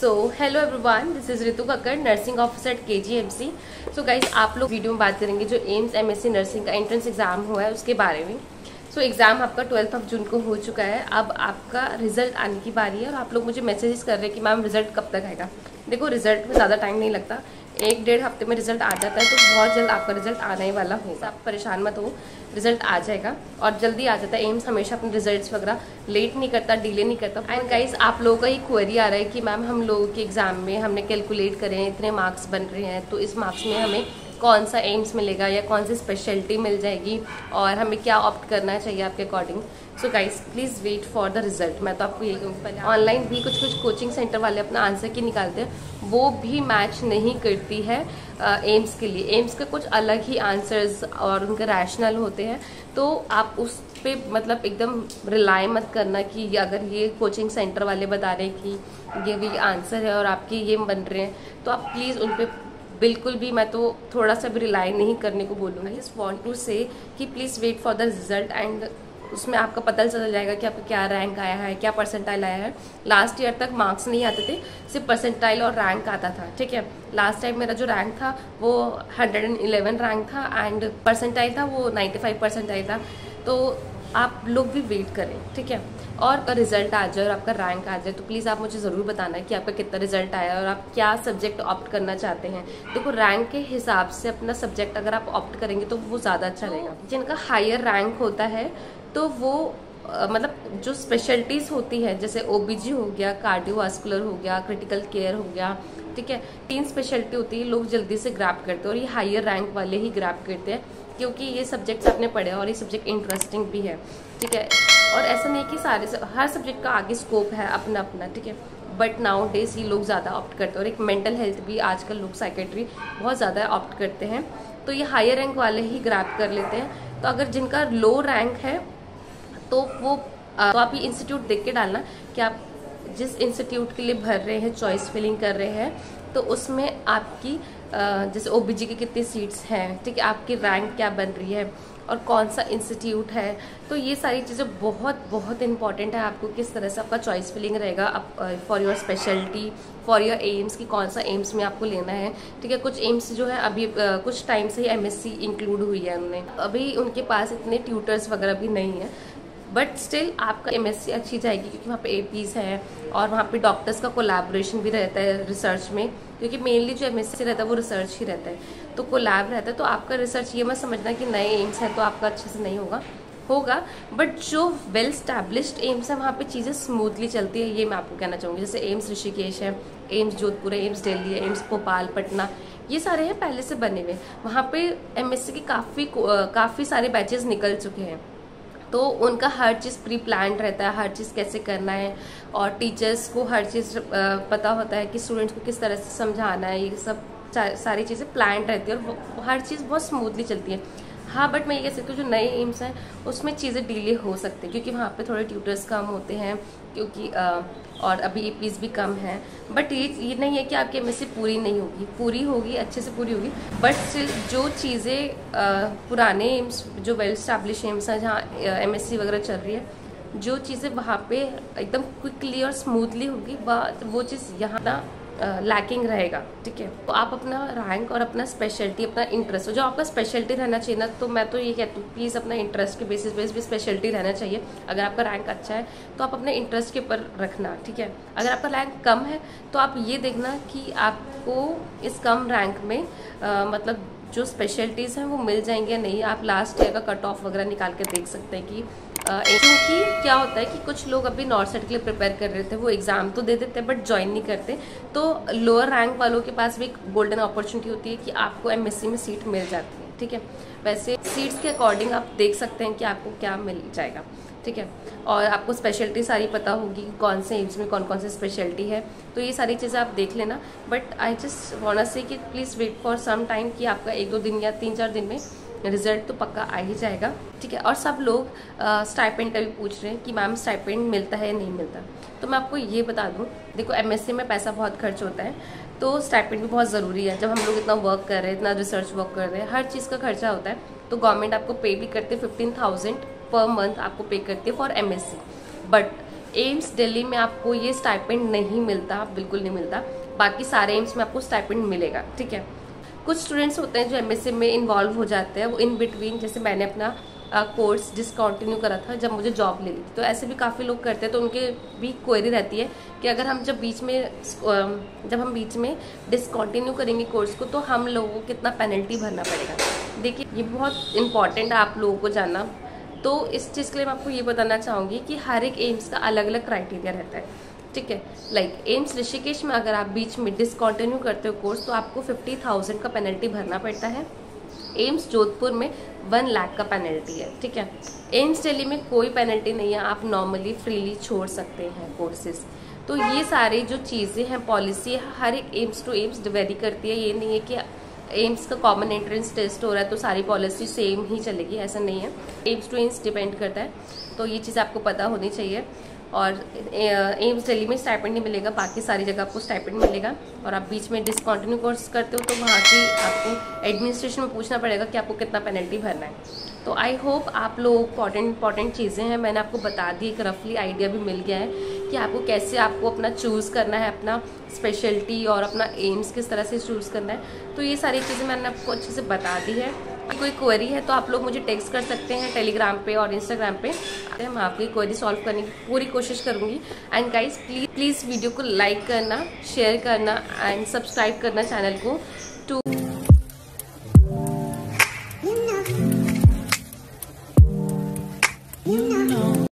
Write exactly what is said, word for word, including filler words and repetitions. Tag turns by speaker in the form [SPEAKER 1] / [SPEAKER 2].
[SPEAKER 1] So hello everyone, this is Ritu Kakkar, nursing officer at K G M C. So guys, आप लोग video में बात करेंगे जो एम्स एमएससी नर्सिंग का एंट्रेंस एग्जाम हुआ है उसके बारे में। सो so, एग्जाम आपका ट्वेल्थ ऑफ जून को हो चुका है। अब आपका रिजल्ट आने की बारी है और आप लोग मुझे मैसेजेस कर रहे हैं कि मैम रिजल्ट कब तक आएगा। देखो, रिजल्ट में ज़्यादा टाइम नहीं लगता, एक डेढ़ हफ्ते में रिजल्ट आ जाता है, तो बहुत जल्द आपका रिजल्ट आने वाला होगा। आप परेशान मत हो, रिजल्ट आ जाएगा और जल्दी आ जाता है। एम्स हमेशा अपने रिजल्ट्स वगैरह लेट नहीं करता, डिले नहीं करता। एंड गाइज, आप लोगों का ही क्वेरी आ रहा है कि मैम हम लोगों के एग्जाम में हमने कैलकुलेट करे इतने मार्क्स बन रहे हैं, तो इस मार्क्स में हमें कौन सा एम्स मिलेगा या कौन सी स्पेशलिटी मिल जाएगी और हमें क्या ऑप्ट करना चाहिए आपके according. So guys, please wait for the result. मैं तो आपको यही कहूँगी, पहले ऑनलाइन भी कुछ कुछ कोचिंग सेंटर वाले अपना आंसर की निकालते हैं, वो भी मैच नहीं करती है एम्स के लिए। एम्स के कुछ अलग ही आंसर्स और उनके रैशनल होते हैं, तो आप उस पे मतलब एकदम रिलाई मत करना कि अगर ये कोचिंग सेंटर वाले बता रहे हैं कि ये भी आंसर है और आपके ये बन रहे हैं, तो आप प्लीज़ उन पर बिल्कुल भी, मैं तो थोड़ा सा भी रिलाई नहीं करने को बोलूँगी। जस्ट वांट टू से कि please wait for the result and उसमें आपका पता चल जाएगा कि आपका क्या रैंक आया है, क्या परसेंटाइल आया है। लास्ट ईयर तक मार्क्स नहीं आते थे, सिर्फ परसेंटाइल और रैंक आता था, ठीक है। लास्ट टाइम मेरा जो रैंक था वो हंड्रेड एंड इलेवन रैंक था एंड परसेंटाइल था वो नाइन्टी फाइव परसेंटाइल था। तो आप लोग भी वेट करें, ठीक है। और रिजल्ट आ जाए और आपका रैंक आ जाए तो प्लीज़ आप मुझे ज़रूर बताना कि आपका कितना रिजल्ट आया और आप क्या सब्जेक्ट ऑप्ट करना चाहते हैं। देखो, रैंक के हिसाब से अपना सब्जेक्ट अगर आप ऑप्ट करेंगे तो वो ज़्यादा अच्छा रहेगा। जिनका हायर रैंक होता है तो वो आ, मतलब जो स्पेशलिटीज़ होती है, जैसे ओबीजी हो गया, कार्डियोवास्कुलर हो गया, क्रिटिकल केयर हो गया, ठीक है, तीन स्पेशलिटी होती है, लोग जल्दी से ग्रैब करते हैं और ये हायर रैंक वाले ही ग्रैब करते हैं क्योंकि ये सब्जेक्ट्स आपने पढ़े और ये सब्जेक्ट इंटरेस्टिंग भी है, ठीक है। और ऐसा नहीं कि सारे हर सब्जेक्ट का आगे स्कोप है अपना अपना, ठीक है, बट नाउ डेज ये लोग ज़्यादा ऑप्ट करते हैं। और एक मेंटल हेल्थ भी आजकल लोग साइकेट्री बहुत ज़्यादा ऑप्ट करते हैं, तो ये हायर रैंक वाले ही ग्रैब कर लेते हैं। तो अगर जिनका लो रैंक है तो वो तो आप ये इंस्टीट्यूट देख के डालना कि आप जिस इंस्टीट्यूट के लिए भर रहे हैं, चॉइस फिलिंग कर रहे हैं, तो उसमें आपकी जैसे ओबीजी की कितनी सीट्स हैं, ठीक है, आपकी रैंक क्या बन रही है और कौन सा इंस्टीट्यूट है। तो ये सारी चीज़ें बहुत बहुत इंपॉर्टेंट है, आपको किस तरह से आपका चॉइस फिलिंग रहेगा for your speciality, for your AIIMS की कौन सा एम्स में आपको लेना है, ठीक है। कुछ एम्स जो है अभी आ, कुछ टाइम से ही एमएससी इंक्लूड हुई है उनमें, अभी उनके पास इतने ट्यूटर्स वगैरह भी नहीं है, बट स्टिल आपका एमएससी अच्छी जाएगी क्योंकि वहाँ पे एपीज है और वहाँ पे डॉक्टर्स का कोलैबोरेशन भी रहता है रिसर्च में, क्योंकि मेनली जो एमएससी रहता है वो रिसर्च ही रहता है, तो कोलैब रहता है। तो आपका रिसर्च ये मत समझना कि नए एम्स है तो आपका अच्छे से नहीं होगा, होगा, बट जो वेल स्टैब्लिश्ड एम्स है वहाँ पे चीज़ें स्मूथली चलती है, ये मैं आपको कहना चाहूँगी। जैसे एम्स ऋषिकेश है, एम्स जोधपुर है, एम्स दिल्ली है, एम्स भोपाल, पटना, ये सारे हैं पहले से बने हुए। वहाँ पे एमएससी के काफ़ी काफ़ी सारे बैचेस निकल चुके हैं, तो उनका हर चीज़ प्री प्लान रहता है, हर चीज़ कैसे करना है और टीचर्स को हर चीज़ पता होता है कि स्टूडेंट्स को किस तरह से समझाना है, ये सब सारी चीज़ें प्लान रहती है और हर चीज़ बहुत स्मूथली चलती है। हाँ, बट मैं ये कह सकती हूँ जो नए एम्स हैं उसमें चीज़ें डिले हो सकती हैं क्योंकि वहाँ पे थोड़े ट्यूटर्स कम होते हैं, क्योंकि आ, और अभी एपीज भी कम है। बट ये ये नहीं है कि आपकी एमएससी पूरी नहीं होगी, पूरी होगी, अच्छे से पूरी होगी, बट स्टिल जो चीज़ें पुराने एम्स जो वेल स्टैब्लिश एम्स हैं जहाँ एमएससी वगैरह चल रही है, जो चीज़ें वहाँ पे एकदम क्विकली और स्मूथली होगी, वो चीज़ यहाँ ना लैकिंग रहेगा, ठीक है। तो आप अपना रैंक और अपना स्पेशलिटी, अपना इंटरेस्ट, जो आपका स्पेशलिटी रहना चाहिए ना, तो मैं तो ये कहती हूँ प्लीज़ अपना इंटरेस्ट के बेसिस बेस भी स्पेशलिटी रहना चाहिए। अगर आपका रैंक अच्छा है तो आप अपने इंटरेस्ट के ऊपर रखना, ठीक है। अगर आपका रैंक कम है तो आप ये देखना कि आपको इस कम रैंक में आ, मतलब जो स्पेशलिटीज़ हैं वो मिल जाएंगे या नहीं। आप लास्ट ईयर का कट ऑफ वगैरह निकाल के देख सकते हैं कि क्योंकि क्या होता है कि कुछ लोग अभी नॉर्थ सेट के लिए प्रिपेयर कर रहे थे, वो एग्ज़ाम तो दे देते हैं बट ज्वाइन नहीं करते, तो लोअर रैंक वालों के पास भी एक गोल्डन अपॉर्चुनिटी होती है कि आपको एमएससी में सीट मिल जाती है, ठीक है। वैसे सीट्स के अकॉर्डिंग आप देख सकते हैं कि आपको क्या मिल जाएगा, ठीक है। और आपको स्पेशलिटी सारी पता होगी कि कौन से एम्स में कौन कौन सी स्पेशलिटी है, तो ये सारी चीज़ें आप देख लेना। But I just want to कि please wait for some time कि आपका एक दो दिन या तीन चार दिन में रिजल्ट तो पक्का आ ही जाएगा, ठीक है। और सब लोग स्टाइपेंड का भी पूछ रहे हैं कि मैम स्टाइपेंड मिलता है या नहीं मिलता, तो मैं आपको ये बता दूं, देखो एमएससी में पैसा बहुत खर्च होता है, तो स्टाइपेंड भी बहुत ज़रूरी है। जब हम लोग इतना वर्क कर रहे हैं, इतना रिसर्च वर्क कर रहे हैं, हर चीज़ का खर्चा होता है, तो गवर्नमेंट आपको पे भी करते फिफ्टीन थाउजेंड पर मंथ आपको पे करती है for MSc. But AIIMS Delhi में आपको ये स्टाइपेंड नहीं मिलता, बिल्कुल नहीं मिलता। बाकी सारे एम्स में आपको स्टाइपेंड मिलेगा, ठीक है। कुछ स्टूडेंट्स होते हैं जो एमएससी में इन्वॉल्व हो जाते हैं, वो इन बिटवीन, जैसे मैंने अपना कोर्स डिसकंटिन्यू करा था जब मुझे जॉब ले ली थी, तो ऐसे भी काफ़ी लोग करते हैं। तो उनके भी क्वेरी रहती है कि अगर हम जब बीच में जब हम बीच में डिसकंटिन्यू करेंगे कोर्स को, तो हम लोगों को कितना पेनल्टी भरना पड़ेगा। देखिए, ये बहुत इंपॉर्टेंट है आप लोगों को जानना। तो इस चीज़ के लिए मैं आपको ये बताना चाहूँगी कि हर एक एम्स का अलग अलग क्राइटेरिया रहता है, ठीक है। लाइक एम्स ऋषिकेश में अगर आप बीच में डिसकंटिन्यू करते हो कोर्स, तो आपको फिफ्टी थाउजेंड का पेनल्टी भरना पड़ता है। एम्स जोधपुर में वन लाख का पेनल्टी है, ठीक है। एम्स दिल्ली में कोई पेनल्टी नहीं है, आप नॉर्मली फ्रीली छोड़ सकते हैं कोर्सेज। तो ये सारी जो चीज़ें हैं, पॉलिसी हर एक एम्स टू एम्स वेरी करती है। ये नहीं है कि एम्स का कॉमन एंट्रेंस टेस्ट हो रहा है तो सारी पॉलिसी सेम ही चलेगी, ऐसा नहीं है। एम्स टू एम्स डिपेंड करता है, तो ये चीज़ आपको पता होनी चाहिए। और एम्स दिल्ली में स्टाइपेंड नहीं मिलेगा, बाकी सारी जगह आपको स्टाइपेंड मिलेगा। और आप बीच में डिसकंटिन्यू कोर्स करते हो तो वहाँ की आपको एडमिनिस्ट्रेशन में पूछना पड़ेगा कि आपको कितना पेनल्टी भरना है। तो आई होप आप लोग इंपॉर्टेंट इंपॉर्टेंट चीज़ें हैं मैंने आपको बता दी, एक रफली आइडिया भी मिल गया है कि आपको कैसे आपको अपना चूज़ करना है, अपना स्पेशलिटी और अपना एम्स किस तरह से चूज़ करना है। तो ये सारी चीज़ें मैंने आपको अच्छे से बता दी है। कोई क्वेरी है तो आप लोग मुझे टेक्स्ट कर सकते हैं टेलीग्राम पे और इंस्टाग्राम पे, मैं आपकी क्वेरी सॉल्व करने की पूरी कोशिश करूँगी। And guys, please please video को लाइक करना, शेयर करना एंड सब्सक्राइब करना चैनल को टू